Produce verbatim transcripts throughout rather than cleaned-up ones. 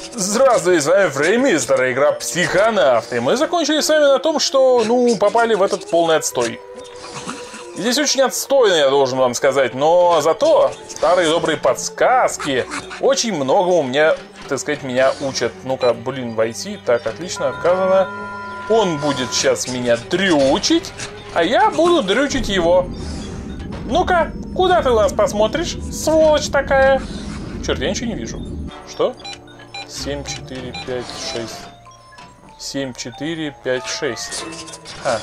Здравствуйте, с вами Фреймистер, игра Психонавт. И мы закончили с вами на том, что, ну, попали в этот полный отстой. Здесь очень отстойно, я должен вам сказать, но зато старые добрые подсказки очень многому мне, так сказать, меня учат. Ну-ка, блин, войти. Так, отлично, отказано. Он будет сейчас меня дрючить, а я буду дрючить его. Ну-ка, куда ты у нас посмотришь, сволочь такая? Черт, я ничего не вижу. Что? семь, четыре, пять, шесть. семь, четыре, пять, шесть. А.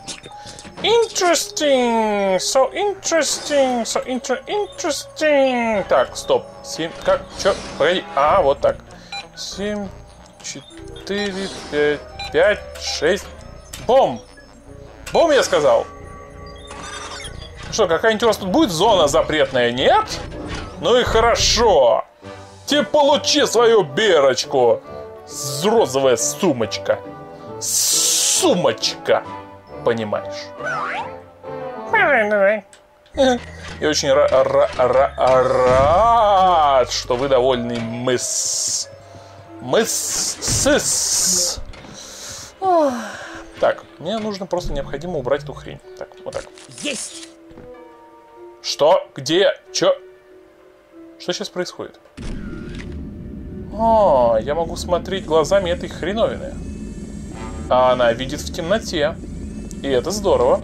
Interesting, so interesting, so inter interesting. Так, стоп. семь, как, чё, погоди. А, вот так. семь, четыре, пять, пять, шесть. Бом! Бом, я сказал. Что, какая-нибудь у вас тут будет зона запретная? Нет? Ну и хорошо. Ты получи свою бирочку. Розовая сумочка. Сумочка. Понимаешь? Я очень рад, что вы довольны, мисс. Мисс. Так, мне нужно просто необходимо убрать эту хрень. Так, вот так. Есть! Что? Где? Чё? Что сейчас происходит? А, я могу смотреть глазами этой хреновины. А она видит в темноте. И это здорово.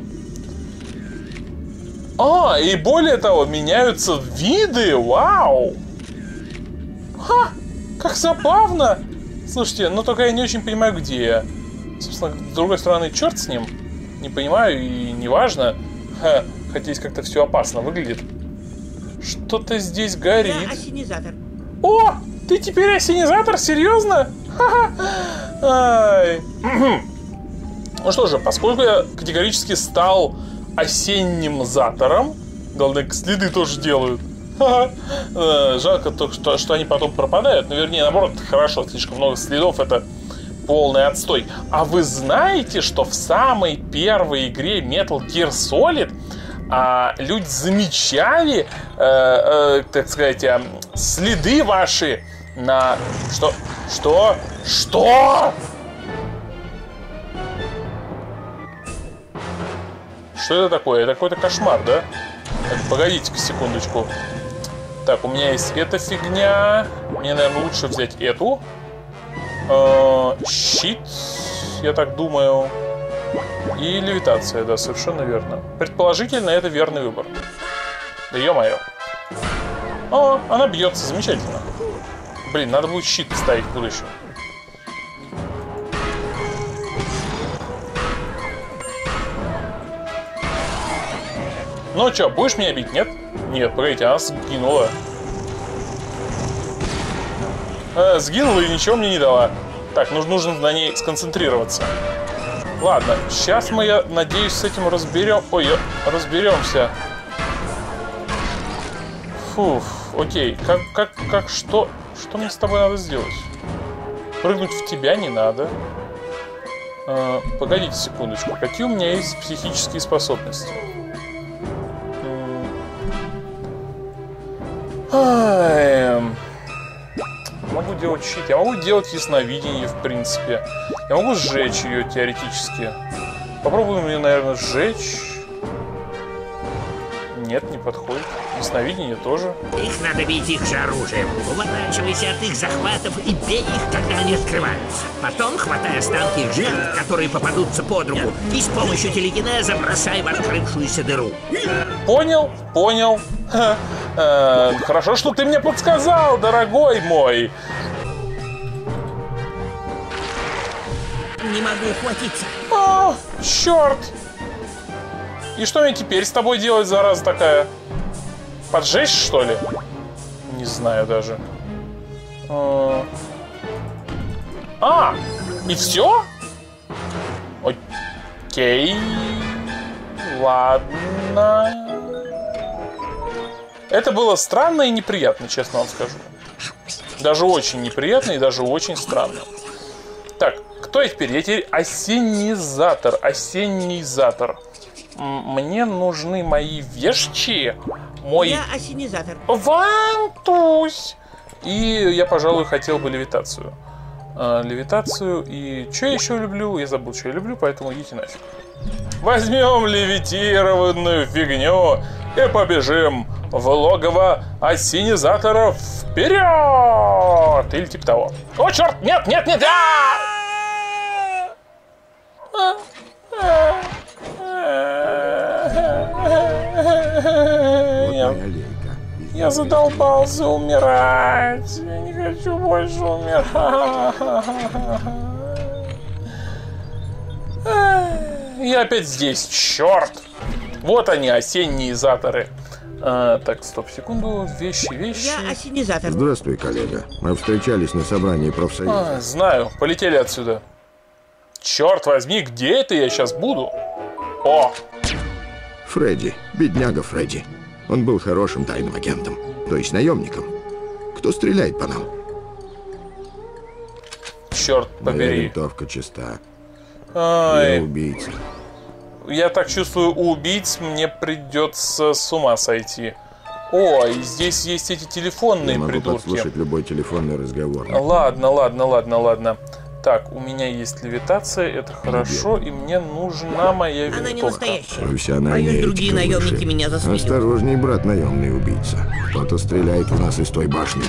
А, и более того, меняются виды. Вау! Ха! Как забавно! Слушайте, ну только я не очень понимаю, где я. Собственно, с другой стороны, черт с ним. Не понимаю и не важно. Ха, хотя здесь как-то все опасно выглядит. Что-то здесь горит. Я осенизатор. О! Ты теперь осенизатор? Серьезно? Ай. Ну что же, поскольку я категорически стал осенним затором, главное, следы тоже делают. Жалко только, что, что они потом пропадают. Но вернее, наоборот, хорошо, слишком много следов, это полный отстой. А вы знаете, что в самой первой игре Metal Gear Solid а, люди замечали, э, э, так сказать, э, следы ваши на... Что? Что? Что? Что это такое? Это какой-то кошмар, да? Так, погодите-ка секундочку. Так, у меня есть эта фигня. Мне, наверное, лучше взять эту. Э, щит, я так думаю. И левитация, да, совершенно верно. Предположительно, это верный выбор. Да ё-моё. О, она бьется, замечательно. Блин, надо будет щит ставить в будущем. Ну чё, будешь меня бить, нет? Нет, погодите, она сгинула. Э, сгинула и ничего мне не дала. Так, нужно, нужно на ней сконцентрироваться. Ладно, сейчас мы, я надеюсь, с этим разберем. Ой, разберемся. Фуф, окей. Как, как, как, что? Что мне с тобой надо сделать? Прыгнуть в тебя не надо. Э, погодите секундочку. Какие у меня есть психические способности? Могу делать щит, я могу делать ясновидение, в принципе. Я могу сжечь ее теоретически. Попробуем ее, наверное, сжечь. Нет, не подходит. Ясновидение тоже. Их надо бить их же оружием. Уворачивайся от их захватов и бей их, когда они открываются. Потом хватай останки жертв, которые попадутся под руку, и с помощью телекинеза бросай в открывшуюся дыру. Понял, понял. Хорошо, что ты мне подсказал, дорогой мой. Не могу ухватиться. О, черт. И что мне теперь с тобой делать, зараза такая? Поджечь, что ли? Не знаю даже. А, и все? Окей. Ладно. Это было странно и неприятно, честно вам скажу. Даже очень неприятно и даже очень странно. Так, кто я теперь? Я теперь осенизатор. Осенизатор. Мне нужны мои вещи. Мой... Я осенизатор. Вантусь! И я, пожалуй, хотел бы левитацию. А, левитацию и... Что я еще люблю? Я забыл, что я люблю, поэтому идите нафиг. Возьмем левитированную фигню и побежим в логово ассенизаторов вперед! Или типа того. О, черт! Нет, нет, нет! Я, я задолбался умирать. Я не хочу больше умирать. Я опять здесь, черт! Вот они, осеннизаторы. А, так, стоп, секунду. Вещи, вещи. Я ассенизатор. Здравствуй, коллега. Мы встречались на собрании профсоюза. А, знаю, полетели отсюда. Черт возьми, где это я сейчас буду? О! Фредди, бедняга Фредди. Он был хорошим тайным агентом, то есть наемником. Кто стреляет по нам? Черт Моя побери. винтовка чиста. Ай, Я убийца. я так чувствую, у убийц мне придется с ума сойти. О, и здесь есть эти телефонные Я могу придурки. подслушать любой телефонный разговор. Ладно, ладно, ладно, ладно. Так, у меня есть левитация, это хорошо, и мне нужна моя винтовка. Она не настоящая. Профессиональная Боюсь, другие этика наемники выше. меня засмеют. Осторожней, брат, наемный убийца. Кто-то стреляет в нас из той башни.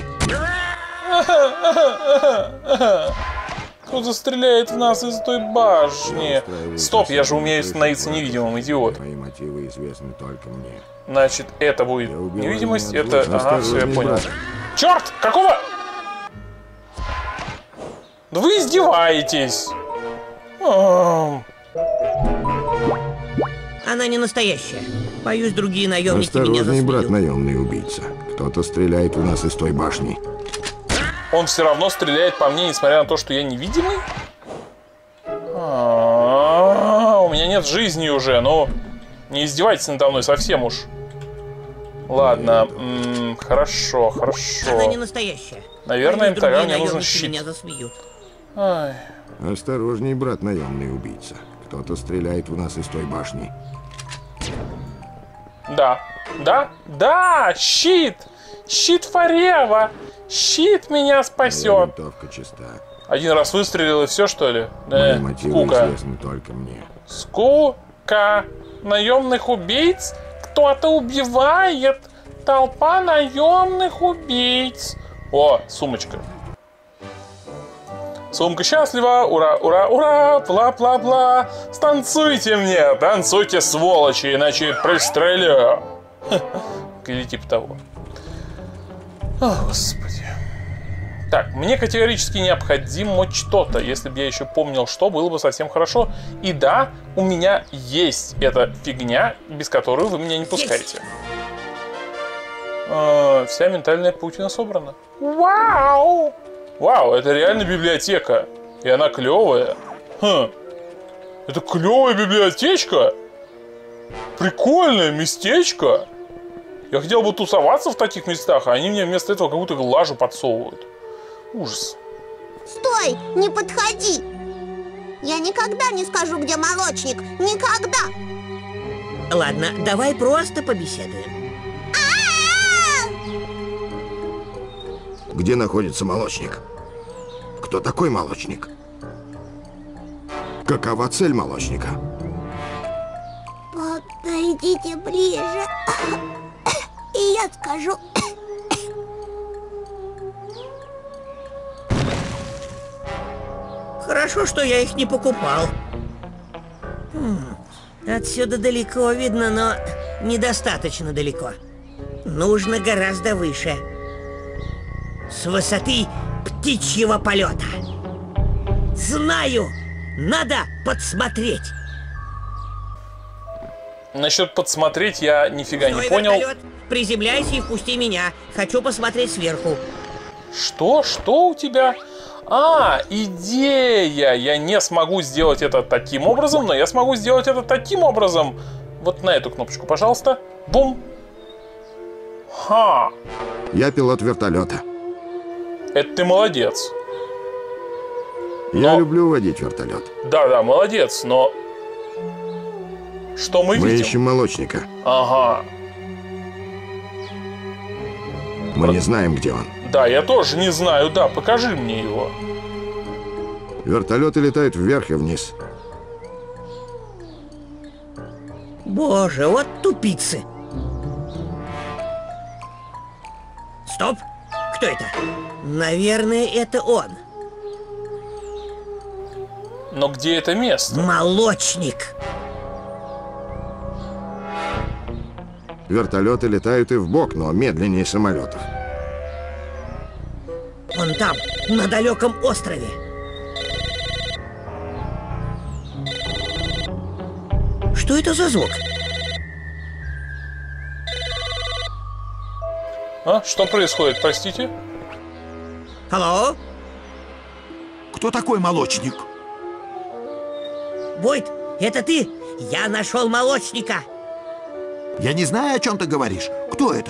Кто-то стреляет в нас из той башни. Стоп, я же умею становиться невидимым, идиот. Мои мотивы известны только мне. Значит, это будет Я убиваю невидимость, не от это... зла. Ага, все, я Осторожней, понял. брат. Черт! Какого? Да вы издеваетесь. Ам. Она не настоящая. Боюсь, другие наемники меня Осторожней, брат, засмеют. наемный убийца. Кто-то стреляет в нас из той башни. Он все равно стреляет по мне, несмотря на то, что я невидимый? А-а-а, у меня нет жизни уже, ну... Не издевайтесь надо мной совсем уж. Ладно, м-м, хорошо, хорошо. Она не настоящая. Наверное, Боюсь, тогда другие мне нужен наемники щит. меня засмеют. Ай. Осторожней, брат, наемный убийца. Кто-то стреляет в нас из той башни. Да, да, да, щит! Щит Форева! Щит меня Моя спасет! винтовка чиста. Один раз выстрелил и все, что ли? Мои Да, мотивы скука. известны только мне. Скука. Наемных убийц кто-то убивает. Толпа наемных убийц. О, сумочка. Сумка счастлива. Ура, ура, ура. Бла-бла-бла. Станцуйте мне. Танцуйте, сволочи, иначе пристрелю. Или типа того. О, Господи. Так, мне категорически необходимо что-то. Если бы я еще помнил, что, было бы совсем хорошо. И да, у меня есть эта фигня, без которой вы меня не пускаете. А, вся ментальная паутина собрана. Вау! Вау, это реально библиотека. И она клевая. Хм. Это клевая библиотечка. Прикольное местечко. Я хотел бы тусоваться в таких местах, а они мне вместо этого какую-то лажу подсовывают. Ужас. Стой, не подходи. Я никогда не скажу, где молочник. Никогда. Ладно, давай просто побеседуем. Где находится молочник? Кто такой молочник? Какова цель молочника? Подойдите ближе. И я скажу. Хорошо, что я их не покупал. Хм, отсюда далеко видно, но недостаточно далеко. Нужно гораздо выше. С высоты птичьего полета. Знаю! Надо подсмотреть. Насчет подсмотреть я нифига не Стой, понял. вертолет, приземляйся и впусти меня. Хочу посмотреть сверху. Что? Что у тебя? А, идея! Я не смогу сделать это таким образом, но я смогу сделать это таким образом. Вот на эту кнопочку, пожалуйста. Бум! Ха! Я пилот вертолета. Это ты молодец. Я Но- люблю водить вертолет. Да-да, молодец, но... Что мы, Мы видим? ищем молочника. Ага. Мы не знаем, где он. Да, я тоже не знаю, да, покажи мне его. Вертолеты летают вверх и вниз. Боже, вот тупицы. Стоп! Кто это? Наверное, это он. Но где это место? Молочник. Вертолеты летают и вбок, но медленнее самолетов. Он там, на далеком острове. Что это за звук? А? Что происходит, простите? Алло? Кто такой молочник? Бойд, это ты? Я нашел молочника. Я не знаю, о чем ты говоришь. Кто это?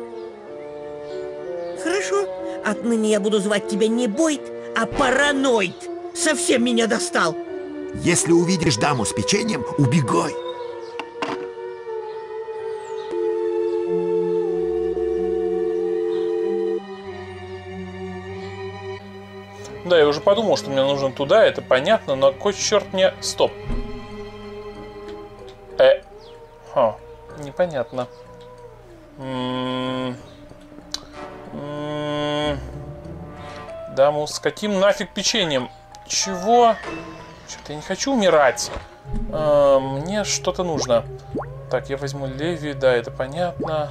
Хорошо. Отныне я буду звать тебя не Бойд, а Параноид. Совсем меня достал. Если увидишь даму с печеньем, убегай. Да, я уже подумал, что мне нужно туда, это понятно, но какой черт мне... Стоп. Э. Ха. Непонятно. М-м-м. М-м-м. Даму с каким нафиг печеньем? Чего? Что-то я не хочу умирать. А, мне что-то нужно. Так, я возьму Леви, да, это понятно.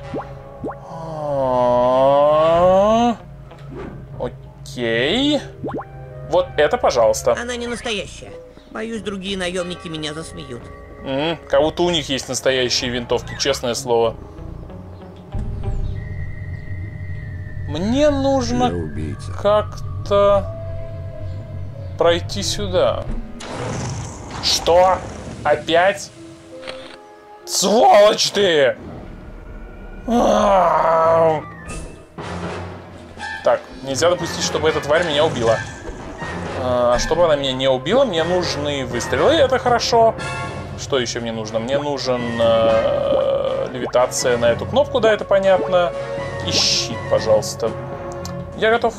А-а-а. Окей. Вот это, пожалуйста. Она не настоящая. Боюсь, другие наемники меня засмеют. М-м, кого-то у них есть настоящие винтовки, честное слово. Мне нужно как-то пройти сюда. Что? Опять? Сволочь ты! А-а-а! Так, нельзя допустить, чтобы эта тварь меня убила. А чтобы она меня не убила, мне нужны выстрелы, это хорошо. Что еще мне нужно? Мне нужен э, левитация на эту кнопку, да, это понятно. И щит, пожалуйста. Я готов.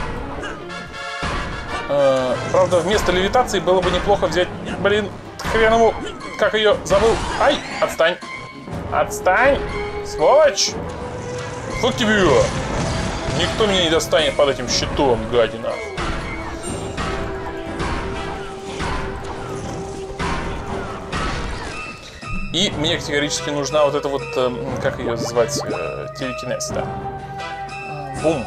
Э, правда, вместо левитации было бы неплохо взять... Блин, хрен ему... Как ее забыл? Ай, отстань. Отстань, сволочь. Фук тебе. Никто меня не достанет под этим щитом, гадина. И мне категорически нужна вот эта вот, э, как ее звать, э, телекинез, да. Бум.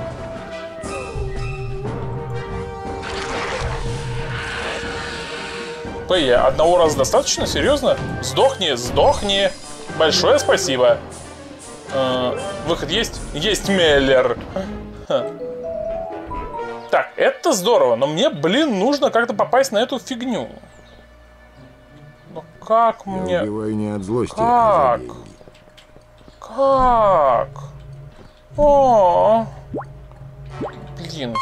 П, одного раза достаточно? Серьезно? Сдохни, сдохни. Большое спасибо. Э, выход есть? Есть, Меллер. Ха. Так, это здорово, но мне, блин, нужно как-то попасть на эту фигню. Ну как мне... Я убиваю не от злости, как? Как? О, блин.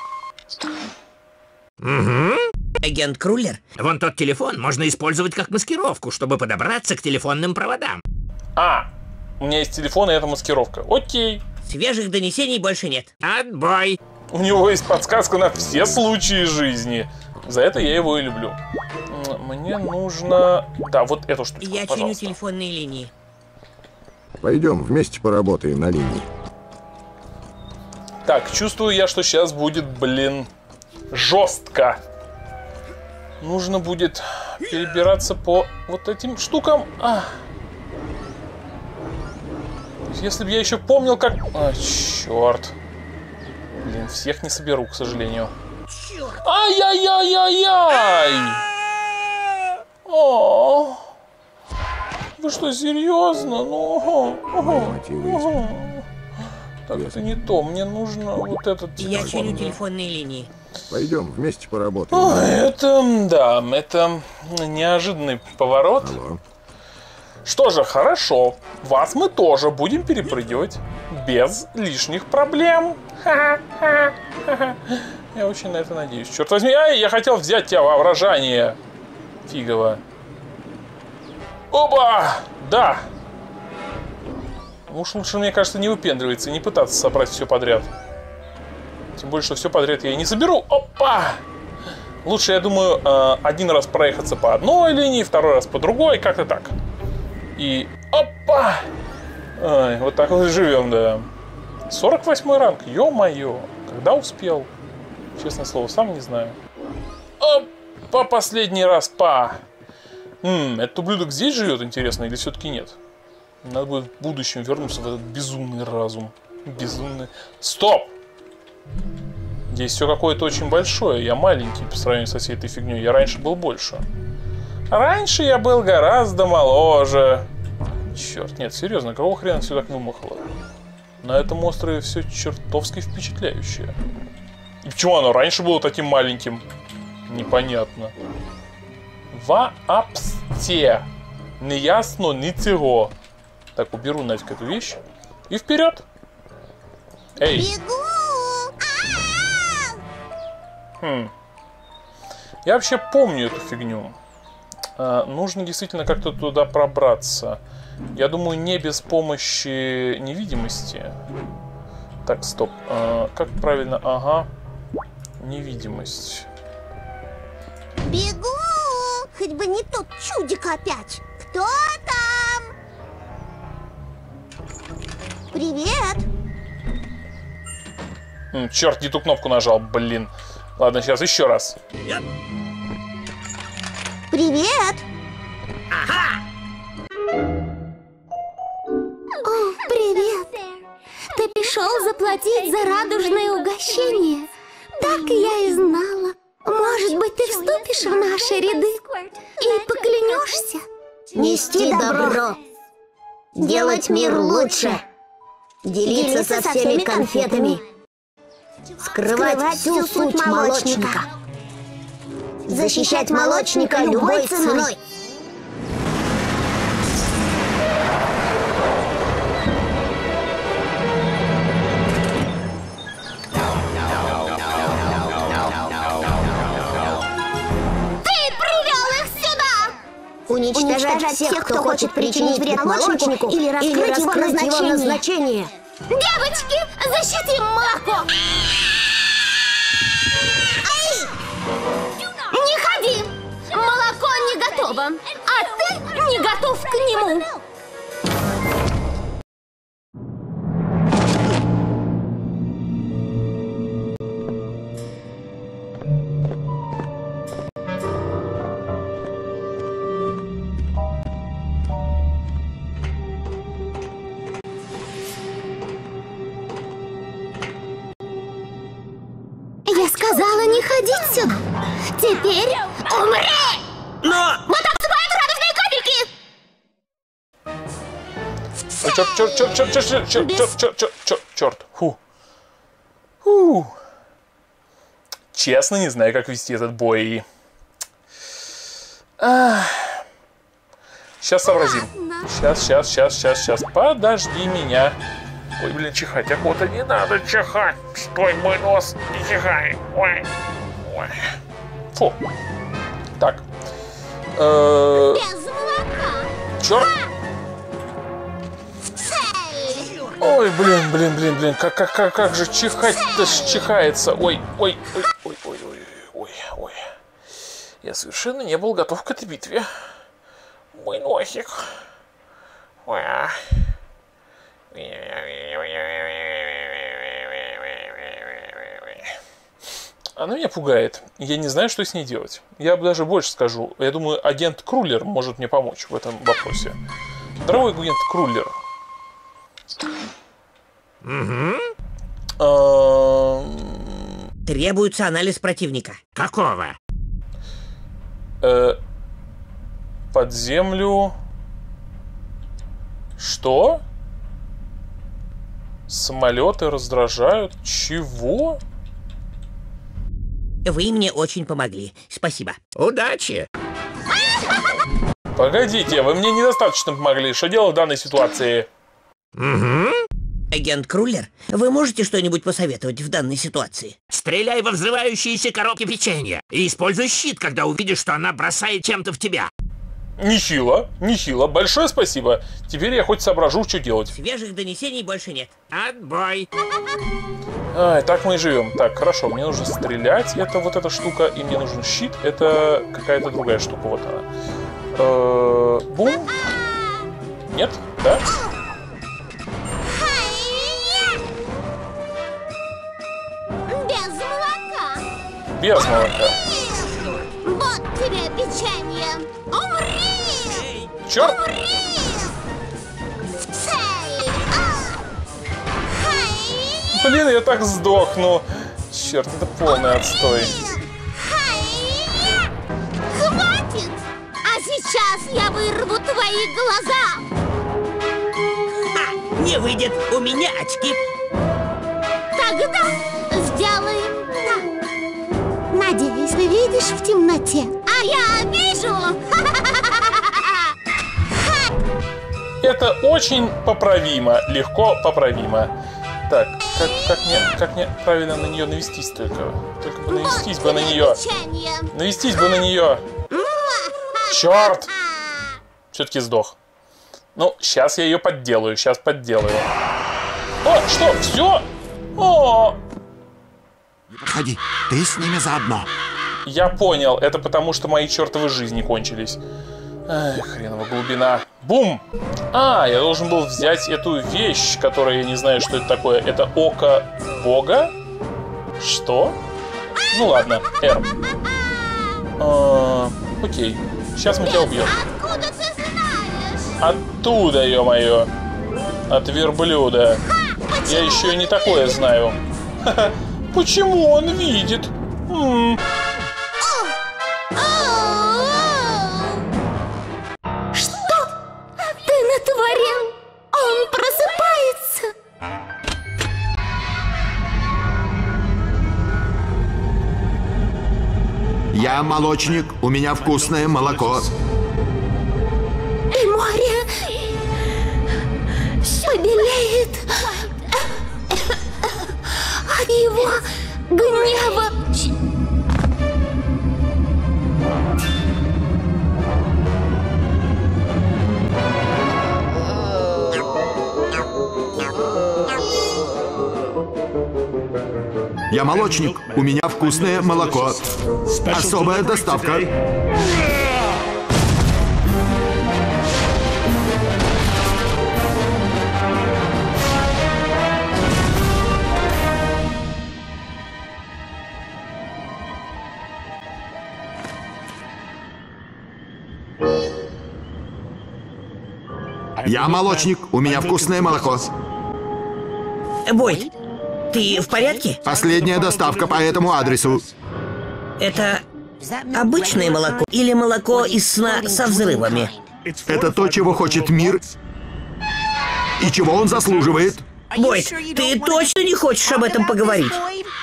Угу. Агент Крулер, вон тот телефон можно использовать как маскировку, чтобы подобраться к телефонным проводам. А, у меня есть телефон, и это маскировка. Окей. Свежих донесений больше нет. Отбой. У него есть подсказка на все случаи жизни. За это я его и люблю. Мне нужно... Да, вот эту штучку, Я пожалуйста. чиню телефонные линии. Пойдем вместе поработаем на линии. Так, чувствую я, что сейчас будет, блин, жестко. Нужно будет перебираться по вот этим штукам. А. Если бы я еще помнил, как... А, черт. Блин, всех не соберу, к сожалению. Ай-яй-яй-яй-яй! О, вы что, серьезно? Ну, ого. Так, это не то. Мне нужно вот этот телефон. Я чиню телефонные линии. Пойдем вместе поработаем. О, это, да, это неожиданный поворот. Алло. Что же, хорошо. Вас мы тоже будем перепрыгивать без лишних проблем. Ха-ха-ха-ха. Я очень на это надеюсь. Черт возьми, ай, я хотел взять тебя воображение. Фигово. Оба! Да! Уж лучше, мне кажется, не выпендриваться и не пытаться собрать все подряд. Тем более, что все подряд я и не заберу. Опа! Лучше, я думаю, один раз проехаться по одной линии, второй раз по другой, как-то так. И опа! Ой, вот так вот и живем, да. сорок восьмой ранг, ё-моё. Когда успел? Честное слово, сам не знаю. Опа, последний раз, па! Хм, этот ублюдок здесь живет, интересно, или все-таки нет? Надо будет в будущем вернуться в этот безумный разум. Безумный... Стоп! Здесь все какое-то очень большое. Я маленький по сравнению со всей этой фигней. Я раньше был больше. Раньше я был гораздо моложе. Черт, нет, серьезно, какого хрена все так вымахало? На этом острове все чертовски впечатляющее. И почему оно раньше было таким маленьким? Непонятно. Вообще не ясно ничего. Так, уберу нафиг эту вещь. И вперед. Эй. Бегу! Хм. Я вообще помню эту фигню. А, нужно действительно как-то туда пробраться. Я думаю, не без помощи невидимости. Так, стоп. А, как правильно? Ага. Невидимость. Бегу! Хоть бы не тот чудик опять. Кто там? Привет! М, черт, не ту кнопку нажал, блин. Ладно, сейчас еще раз. Привет! Ага! О, привет! Ты пришел заплатить за радужное угощение? Так я и знала. Может быть, ты вступишь в наши ряды и поклянешься? Нести добро, делать мир лучше, делиться со всеми конфетами, скрывать всю суть молочника, защищать молочника любой ценой. Уничтожать всех, кто хочет причинить вред молочнику или раскрыть, или раскрыть его, назначение. его назначение. Девочки, защитим молоко! Ай! Не ходи! Молоко не готово, а ты не готов к нему. Я сказала не ходить сюда. Теперь умри! Но... Вот отсыпают радужные капельки! Черт, черт, черт, черт, черт, черт, черт, черт, черт, черт, черт, черт. Фу. Фу. Честно, не знаю, как вести этот бой. Ах. Сейчас сообразим. Сейчас, сейчас, сейчас, сейчас, сейчас. Подожди меня. Ой, блин, чихать охота. Не надо чихать. Стой, мой нос. Не чихай. Ой. Ой. Фу. Так. Э-э- Без молока. Черт. Ой, блин, блин, блин, блин. Как, как, как, как же чихать-то чихается. Ой, ой, ой, ой, ой, ой, ой, ой. Я совершенно не был готов к этой битве. Мой носик. Ой. Она меня пугает. Я не знаю, что с ней делать. Я бы даже больше скажу. Я думаю, агент Крулер может мне помочь в этом вопросе. Дорогой агент Крулер. Требуется анализ противника. Какого? Под землю. Что? Самолеты раздражают? Чего? Вы мне очень помогли. Спасибо. Удачи! Погодите, вы мне недостаточно помогли. Что делать в данной ситуации? Угу. Агент Крулер, вы можете что-нибудь посоветовать в данной ситуации? Стреляй во взрывающиеся коробки печенья и используй щит, когда увидишь, что она бросает чем-то в тебя. Нехило, нехило. Большое спасибо. Теперь я хоть соображу, что делать. Свежих донесений больше нет. Отбой. Ай, так мы и живем. Так, хорошо, мне нужно стрелять. Это вот эта штука, и мне нужен щит. Это какая-то другая штука. Вот она. Э-э, бум. Нет? Да? Без молока. Без молока. Вот тебе печенье. Умри! Черт! Умри! В цель! А! Хай! Блин, я так сдохну. Черт, это полный отстой. Хай! Хватит! А сейчас я вырву твои глаза! Ха! Не выйдет, у меня очки. Тогда сделаем так. Надеюсь, ты видишь в темноте. А я вижу! Это очень поправимо, легко поправимо. Так, как, как, мне, как мне правильно на нее навестись только? Только бы навестись бы на нее. Навестись бы на нее. Черт! Все-таки сдох. Ну, сейчас я ее подделаю, сейчас подделаю. О, что, все? О! Не подходи, ты с ними заодно. Я понял, это потому, что мои чертовы жизни кончились. Эх, хренова глубина. Бум! А, я должен был взять эту вещь, которая, я не знаю, что это такое. Это око Бога? Что? Ну ладно, R. А, окей, сейчас мы тебя убьем. Откуда ты знаешь? Оттуда, ё-моё. От верблюда. Я еще и не такое знаю. Ха-ха. Почему он видит? М-м. Что ты натворил? Он просыпается. Я молочник, у меня вкусное молоко. И море побелеет от его гнева. Я молочник, у меня вкусное молоко. Особая доставка. Я молочник, у меня вкусное молоко. Бойд, ты в порядке? Последняя доставка по этому адресу. Это обычное молоко или молоко из сна со взрывами? Это то, чего хочет мир и чего он заслуживает. Бойд, ты точно не хочешь об этом поговорить?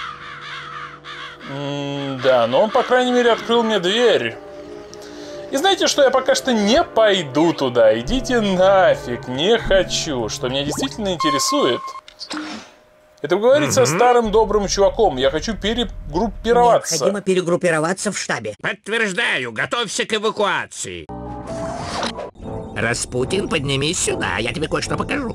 М, да, но он, по крайней мере, открыл мне дверь. И знаете что, я пока что не пойду туда. Идите нафиг, не хочу. Что меня действительно интересует, это поговорить со старым добрым чуваком. Я хочу перегруппироваться. Необходимо перегруппироваться в штабе. Подтверждаю, готовься к эвакуации. Распутин, поднимись сюда, я тебе кое-что покажу.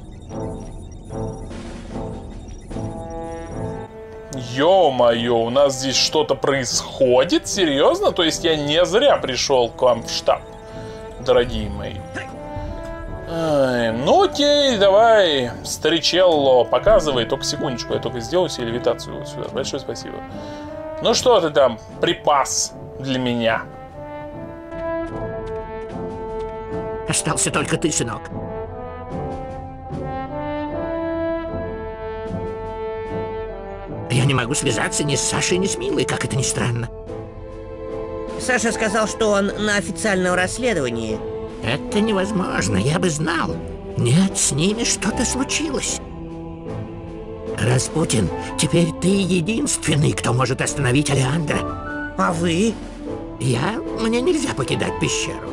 Ё-моё, у нас здесь что-то происходит? Серьезно? То есть я не зря пришел к вам в штаб, дорогие мои. Ай, ну окей, давай, старичелло, показывай. Только секундочку, я только сделаю себе левитацию вот сюда. Большое спасибо. Ну что ты там припас для меня? Остался только ты, сынок. Я не могу связаться ни с Сашей, ни с Милой, как это ни странно. Саша сказал, что он на официальном расследовании. Это невозможно, я бы знал. Нет, с ними что-то случилось. Распутин, теперь ты единственный, кто может остановить Алеандра. А вы? Я... Мне нельзя покидать пещеру.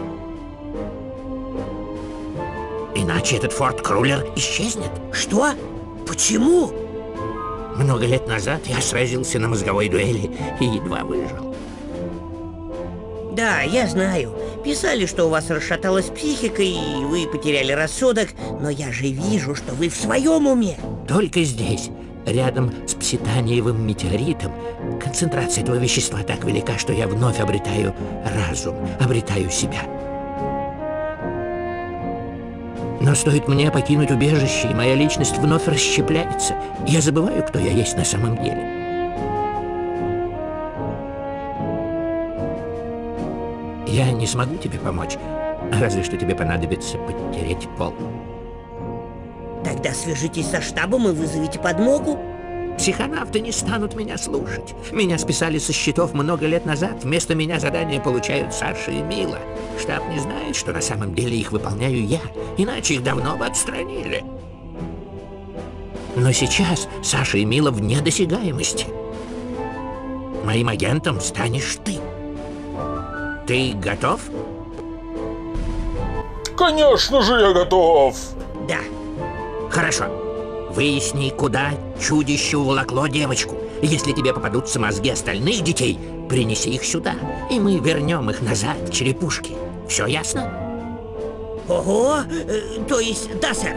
Иначе этот Форт Крулер исчезнет. Что? Почему? Много лет назад я сразился на мозговой дуэли и едва выжил. Да, я знаю. Писали, что у вас расшаталась психика и вы потеряли рассудок, но я же вижу, что вы в своем уме. Только здесь, рядом с пситаниевым метеоритом, концентрация этого вещества так велика, что я вновь обретаю разум, обретаю себя. Но стоит мне покинуть убежище, и моя личность вновь расщепляется. Я забываю, кто я есть на самом деле. Я не смогу тебе помочь, разве что тебе понадобится подтереть пол. Тогда свяжитесь со штабом и вызовите подмогу. Психонавты не станут меня слушать. Меня списали со счетов много лет назад. Вместо меня задания получают Саша и Мила. Штаб не знает, что на самом деле их выполняю я, иначе их давно бы отстранили. Но сейчас Саша и Мила вне досягаемости. Моим агентом станешь ты. Ты готов? Конечно же я готов! Да. Хорошо. Выясни, куда чудище уволокло девочку. Если тебе попадутся мозги остальных детей, принеси их сюда, и мы вернем их назад в черепушки. Все ясно? Ого, э, то есть, да, сэр.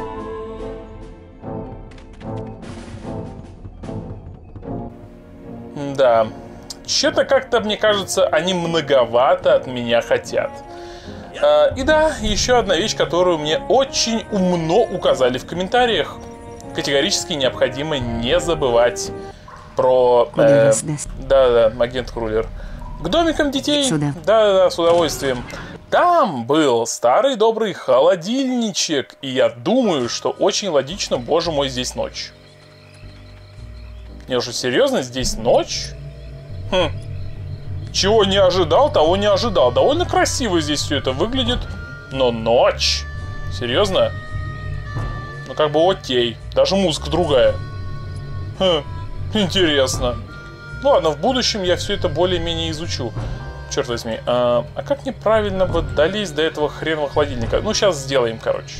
Да. Че-то как-то, мне кажется, они многовато от меня хотят. А, и да, еще одна вещь, которую мне очень умно указали в комментариях. Категорически необходимо не забывать про... Э, да-да, агент Крулер. К домикам детей. Да-да-да, с удовольствием. Там был старый добрый холодильничек. И я думаю, что очень логично, боже мой, здесь ночь. Не, уже серьезно, здесь ночь? Хм. Чего не ожидал, того не ожидал. Довольно красиво здесь все это выглядит. Но ночь? Серьезно? Ну как бы окей. Даже музыка другая. Хм. Интересно. Ну ладно, в будущем я все это более-менее изучу. Черт возьми. А, а как мне правильно бы долезть до этого хренового холодильника? Ну сейчас сделаем, короче.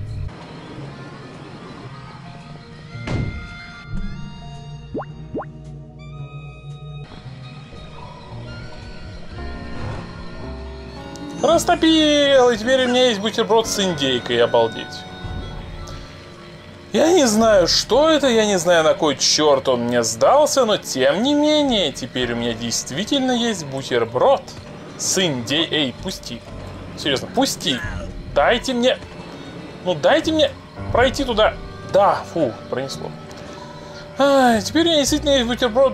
Растопил! И теперь у меня есть бутерброд с индейкой, обалдеть. Я не знаю, что это, я не знаю, на кой черт он мне сдался, но тем не менее, теперь у меня действительно есть бутерброд с индейкой. Эй, пусти. Серьезно, пусти. Дайте мне... Ну, дайте мне пройти туда. Да, фу, пронесло. А, теперь у меня действительно есть бутерброд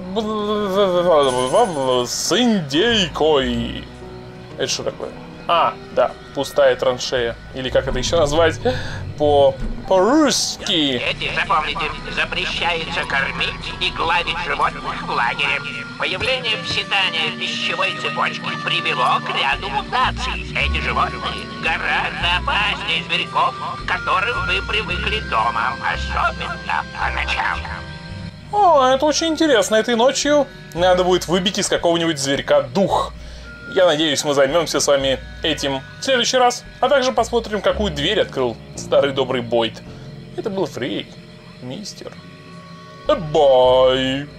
с индейкой. Это что такое? А, да, пустая траншея. Или как это еще назвать? По... по-русски. Дети, запомните, запрещается кормить и гладить животных в лагере. Появление пситания пищевой цепочки привело к ряду мутаций. Эти животные гораздо опаснее зверьков, к которым вы привыкли дома, особенно по ночам. О, это очень интересно. Этой ночью надо будет выбить из какого-нибудь зверька дух. Я надеюсь, мы займемся с вами этим в следующий раз. А также посмотрим, какую дверь открыл старый добрый Бойд. Это был Фрей, мистер. Бай.